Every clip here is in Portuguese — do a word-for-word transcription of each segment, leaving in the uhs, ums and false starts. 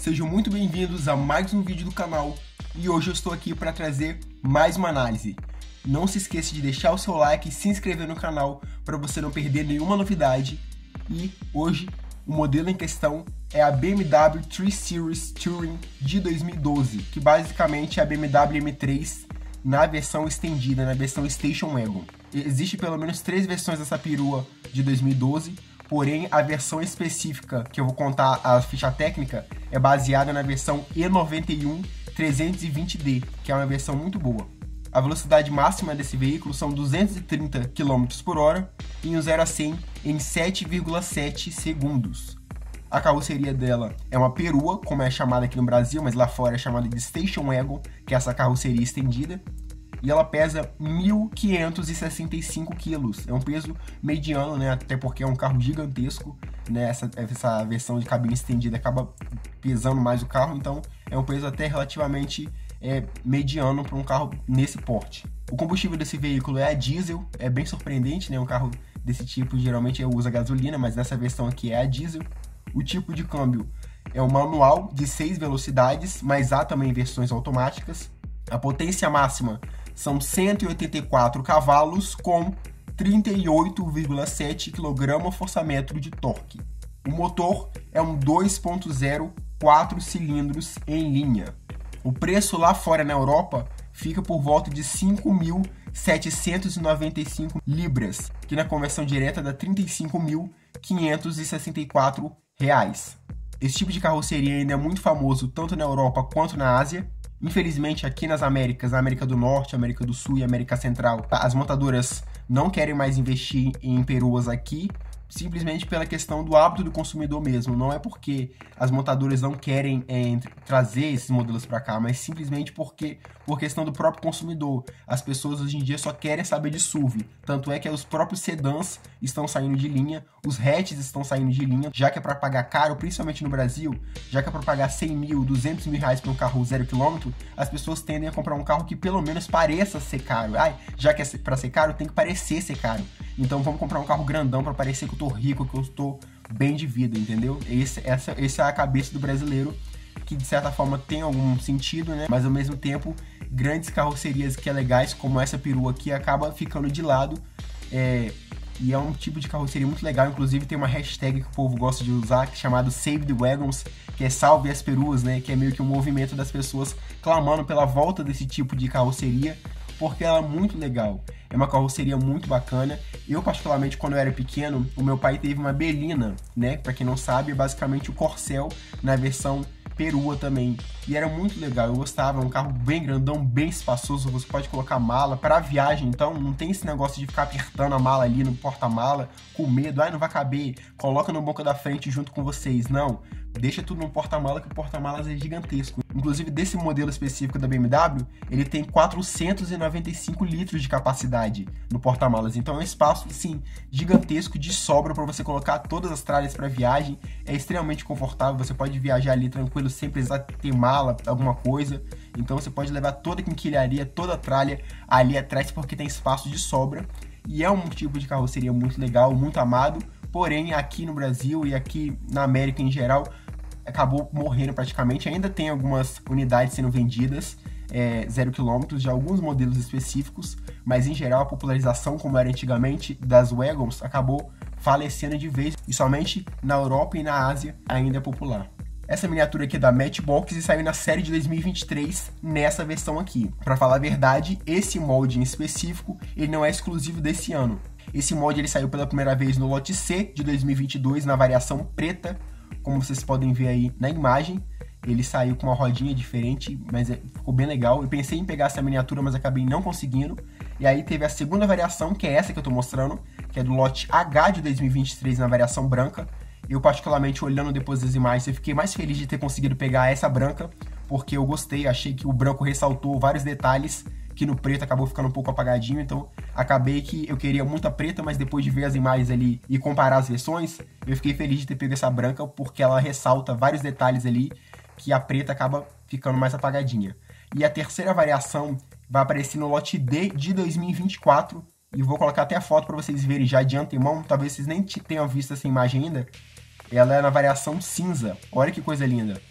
Sejam muito bem-vindos a mais um vídeo do canal e hoje eu estou aqui para trazer mais uma análise. Não se esqueça de deixar o seu like e se inscrever no canal para você não perder nenhuma novidade. E hoje o modelo em questão é a B M W três Series Touring de dois mil e doze, que basicamente é a B M W M três na versão estendida, na versão Station Wagon. Existe pelo menos três versões dessa perua de dois mil e doze, porém a versão específica que eu vou contar a ficha técnica é baseada na versão E noventa e um trezentos e vinte D, que é uma versão muito boa. A velocidade máxima desse veículo são duzentos e trinta quilômetros por hora e um zero a cem em sete vírgula sete segundos. A carroceria dela é uma perua, como é chamada aqui no Brasil, mas lá fora é chamada de Station Wagon, que é essa carroceria estendida. E ela pesa mil quinhentos e sessenta e cinco quilos. É um peso mediano, né? Até porque é um carro gigantesco, né? Essa, essa versão de cabine estendida acaba pesando mais o carro, então é um peso até relativamente é, mediano para um carro nesse porte. O combustível desse veículo é a diesel, é bem surpreendente, né? Um carro desse tipo geralmente usa gasolina, mas nessa versão aqui é a diesel. O tipo de câmbio é um manual de seis velocidades, mas há também versões automáticas. A potência máxima são cento e oitenta e quatro cavalos com trinta e oito vírgula sete quilograma-força-metro de torque. O motor é um dois ponto zero, quatro cilindros em linha. O preço lá fora na Europa fica por volta de cinco mil setecentos e noventa e cinco libras, que na conversão direta dá trinta e cinco mil quinhentos e sessenta e quatro reais. Esse tipo de carroceria ainda é muito famoso tanto na Europa quanto na Ásia. Infelizmente, aqui nas Américas, na América do Norte, América do Sul e América Central, as montadoras não querem mais investir em peruas aqui, simplesmente pela questão do hábito do consumidor mesmo. Não é porque as montadoras não querem é, trazer esses modelos para cá, mas simplesmente porque por questão do próprio consumidor. As pessoas hoje em dia só querem saber de S U V. Tanto é que os próprios sedãs estão saindo de linha, os hatches estão saindo de linha, já que é para pagar caro, principalmente no Brasil, já que é para pagar cem mil, duzentos mil reais por um carro zero quilômetro, as pessoas tendem a comprar um carro que pelo menos pareça ser caro. Ai, já que é para ser caro, tem que parecer ser caro. Então vamos comprar um carro grandão para parecer que eu tô rico, que eu estou bem de vida, entendeu? Esse, essa, essa é a cabeça do brasileiro, que de certa forma tem algum sentido, né? Mas ao mesmo tempo, grandes carrocerias que é legais, como essa perua aqui, acaba ficando de lado. É, e é um tipo de carroceria muito legal. Inclusive tem uma hashtag que o povo gosta de usar, que é chamado Save the Wagons, que é salve as peruas, né? Que é meio que um movimento das pessoas clamando pela volta desse tipo de carroceria, porque ela é muito legal. É uma carroceria muito bacana. Eu, particularmente, quando eu era pequeno, o meu pai teve uma Belina, né? Pra quem não sabe, é basicamente o Corcel na versão perua também. E era muito legal, eu gostava. É um carro bem grandão, bem espaçoso. Você pode colocar mala para viagem, então não tem esse negócio de ficar apertando a mala ali no porta-mala com medo. Ai, não vai caber. Coloca no banco da frente junto com vocês. Não. Deixa tudo no porta-mala, que o porta-malas é gigantesco. Inclusive, desse modelo específico da B M W, ele tem quatrocentos e noventa e cinco litros de capacidade no porta-malas. Então é um espaço, sim, gigantesco de sobra para você colocar todas as tralhas para viagem. É extremamente confortável, você pode viajar ali tranquilo, sem precisar ter mala, alguma coisa. Então você pode levar toda a quinquilharia, toda a tralha ali atrás, porque tem espaço de sobra. E é um tipo de carroceria muito legal, muito amado. Porém, aqui no Brasil e aqui na América em geral, acabou morrendo praticamente. Ainda tem algumas unidades sendo vendidas, é, zero quilômetros, de alguns modelos específicos, mas em geral a popularização, como era antigamente, das Wagons acabou falecendo de vez, e somente na Europa e na Ásia ainda é popular. Essa miniatura aqui é da Matchbox e saiu na série de dois mil e vinte e três nessa versão aqui. Para falar a verdade, esse molde em específico, ele não é exclusivo desse ano. Esse molde ele saiu pela primeira vez no lote C de dois mil e vinte e dois, na variação preta, como vocês podem ver aí na imagem. Ele saiu com uma rodinha diferente, mas é, ficou bem legal. Eu pensei em pegar essa miniatura, mas acabei não conseguindo. E aí teve a segunda variação, que é essa que eu tô mostrando, que é do lote H de dois mil e vinte e três na variação branca. Eu, particularmente, olhando depois das imagens, eu fiquei mais feliz de ter conseguido pegar essa branca, porque eu gostei, achei que o branco ressaltou vários detalhes, que no preto acabou ficando um pouco apagadinho, então acabei que eu queria muito a preta, mas depois de ver as imagens ali e comparar as versões, eu fiquei feliz de ter pego essa branca, porque ela ressalta vários detalhes ali, que a preta acaba ficando mais apagadinha. E a terceira variação vai aparecer no lote D de dois mil e vinte e quatro, e vou colocar até a foto para vocês verem já de antemão, talvez vocês nem tenham visto essa imagem ainda. Ela é na variação cinza, olha que coisa linda.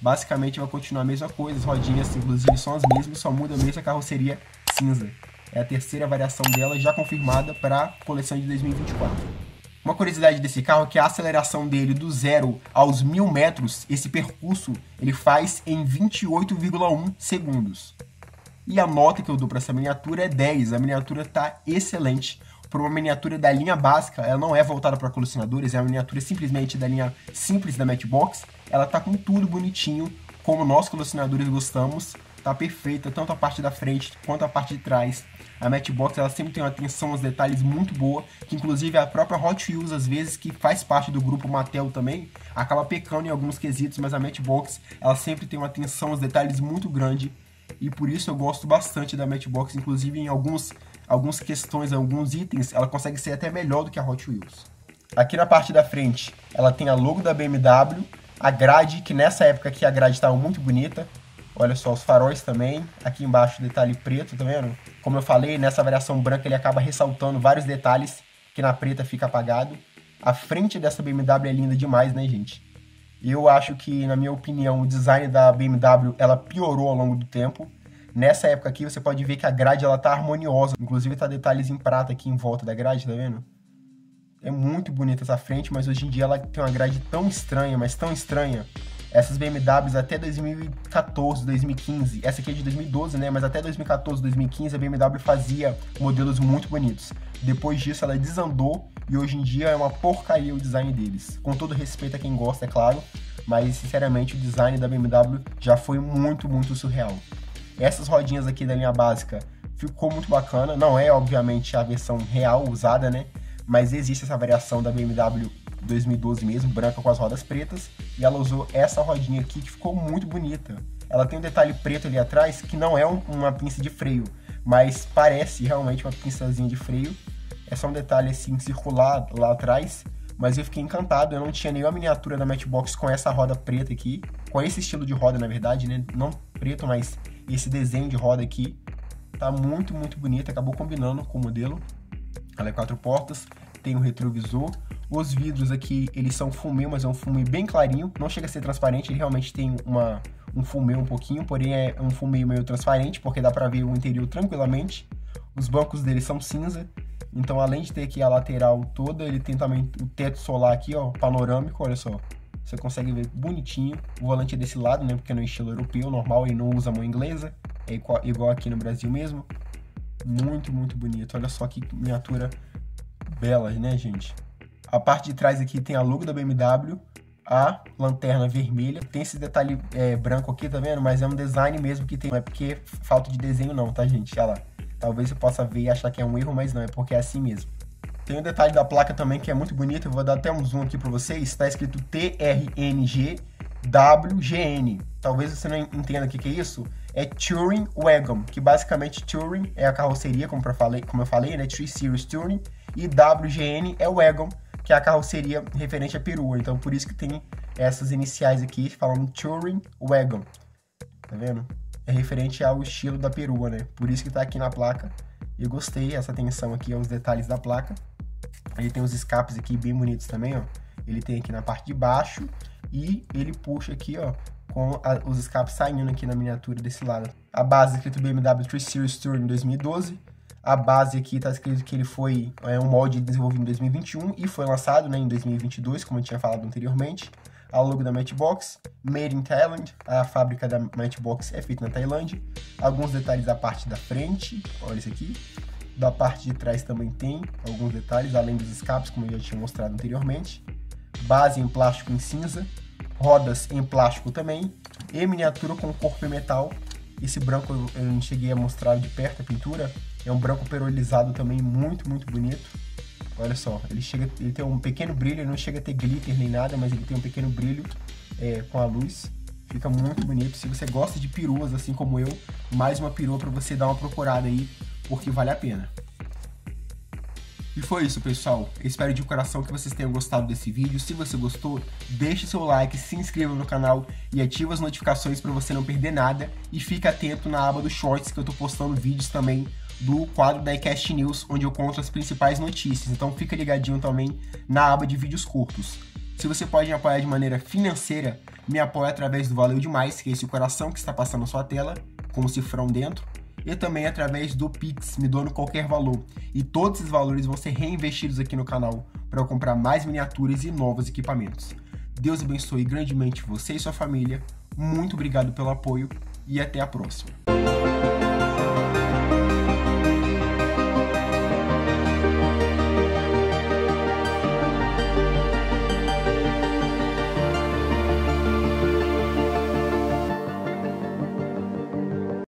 basicamente vai continuar a mesma coisa, as rodinhas inclusive são as mesmas, só muda mesmo a carroceria cinza. É a terceira variação dela já confirmada para a coleção de dois mil e vinte e quatro. Uma curiosidade desse carro é que a aceleração dele do zero aos mil metros, esse percurso ele faz em vinte e oito vírgula um segundos. E a nota que eu dou para essa miniatura é dez, a miniatura está excelente. Por uma miniatura da linha básica, ela não é voltada para colecionadores, é uma miniatura simplesmente da linha simples da Matchbox. Ela tá com tudo bonitinho, como nós colecionadores gostamos, tá perfeita, tanto a parte da frente quanto a parte de trás. A Matchbox ela sempre tem uma atenção aos detalhes muito boa, que inclusive a própria Hot Wheels, às vezes, que faz parte do grupo Mattel também, acaba pecando em alguns quesitos, mas a Matchbox ela sempre tem uma atenção aos detalhes muito grande, e por isso eu gosto bastante da Matchbox, inclusive em alguns algumas questões, alguns itens, ela consegue ser até melhor do que a Hot Wheels. Aqui na parte da frente, ela tem a logo da B M W, a grade, que nessa época aqui a grade estava muito bonita. Olha só, os faróis também. Aqui embaixo, detalhe preto, tá vendo? Como eu falei, nessa variação branca ele acaba ressaltando vários detalhes, que na preta fica apagado. A frente dessa B M W é linda demais, né, gente? Eu acho que, na minha opinião, o design da B M W, ela piorou ao longo do tempo. Nessa época aqui, você pode ver que a grade ela tá harmoniosa. Inclusive, tá detalhes em prata aqui em volta da grade, tá vendo? É muito bonita essa frente, mas hoje em dia ela tem uma grade tão estranha, mas tão estranha. Essas B M Ws até dois mil e quatorze, dois mil e quinze, essa aqui é de dois mil e doze, né? Mas até dois mil e quatorze, dois mil e quinze a B M W fazia modelos muito bonitos. Depois disso ela desandou e hoje em dia é uma porcaria o design deles. Com todo respeito a quem gosta, é claro, mas sinceramente o design da B M W já foi muito, muito surreal. Essas rodinhas aqui da linha básica ficou muito bacana, não é obviamente a versão real usada, né? Mas existe essa variação da B M W dois mil e doze mesmo, branca com as rodas pretas, e ela usou essa rodinha aqui que ficou muito bonita. Ela tem um detalhe preto ali atrás que não é um, uma pinça de freio, mas parece realmente uma pinçazinha de freio. É só um detalhe assim circular lá atrás, mas eu fiquei encantado, eu não tinha nenhuma miniatura da Matchbox com essa roda preta aqui, com esse estilo de roda na verdade, né? Não preto, mas esse desenho de roda aqui. Tá muito, muito bonita, acabou combinando com o modelo. Ela é quatro portas, tem um retrovisor. Os vidros aqui, eles são fumê, mas é um fumê bem clarinho. Não chega a ser transparente, ele realmente tem uma, um fumê um pouquinho, porém é um fumê meio transparente, porque dá pra ver o interior tranquilamente. Os bancos dele são cinza, então além de ter aqui a lateral toda, ele tem também o teto solar aqui, ó, panorâmico, olha só. Você consegue ver bonitinho. O volante é desse lado, né, porque é no estilo europeu, normal, e não usa mão inglesa. É igual, igual aqui no Brasil mesmo. Muito, muito bonito. Olha só que miniatura bela, né, gente? A parte de trás aqui tem a logo da B M W, a lanterna vermelha. Tem esse detalhe é, branco aqui, tá vendo? Mas é um design mesmo que tem. Não é porque falta de desenho não, tá, gente? Olha lá. Talvez você possa ver e achar que é um erro, mas não, é porque é assim mesmo. Tem o detalhe da placa também que é muito bonito. Eu vou dar até um zoom aqui para vocês. Está escrito T R N G W G N. Talvez você não entenda o que, que é isso. É Touring Wagon, que basicamente Touring é a carroceria, como, pra falei, como eu falei, né? três Series Touring. E W G N é o Wagon, que é a carroceria referente à perua. Então, por isso que tem essas iniciais aqui, falando Touring Wagon. Tá vendo? É referente ao estilo da perua, né? Por isso que tá aqui na placa. Eu gostei, essa atenção aqui aos detalhes da placa. Ele tem os escapes aqui bem bonitos também, ó. Ele tem aqui na parte de baixo e ele puxa aqui, ó, com a, os escapes saindo aqui na miniatura desse lado. A base escrito B M W três Series Touring dois mil e doze. A base aqui tá escrito que ele foi é, um molde desenvolvido em dois mil e vinte e um e foi lançado, né, em dois mil e vinte e dois, como eu tinha falado anteriormente. A logo da Matchbox, Made in Thailand, a fábrica da Matchbox é feita na Tailândia. Alguns detalhes da parte da frente, olha isso aqui. Da parte de trás também tem alguns detalhes, além dos escapes, como eu já tinha mostrado anteriormente. Base em plástico em cinza, rodas em plástico também, e miniatura com corpo em metal. Esse branco eu não cheguei a mostrar de perto a pintura, é um branco perolizado também, muito, muito bonito. Olha só, ele, chega, ele tem um pequeno brilho, ele não chega a ter glitter nem nada, mas ele tem um pequeno brilho é, com a luz. Fica muito bonito. Se você gosta de peruas, assim como eu, mais uma perua para você dar uma procurada aí, porque vale a pena. E foi isso, pessoal. Eu espero de coração que vocês tenham gostado desse vídeo. Se você gostou, deixe seu like, se inscreva no canal e ative as notificações para você não perder nada. E fique atento na aba dos shorts, que eu tô postando vídeos também do quadro da iCast News, onde eu conto as principais notícias. Então fica ligadinho também na aba de vídeos curtos. Se você pode me apoiar de maneira financeira, me apoia através do Valeu Demais, que é esse coração que está passando na sua tela, com o cifrão dentro, e também através do Pix, me doando qualquer valor. E todos esses valores vão ser reinvestidos aqui no canal para eu comprar mais miniaturas e novos equipamentos. Deus abençoe grandemente você e sua família. Muito obrigado pelo apoio e até a próxima.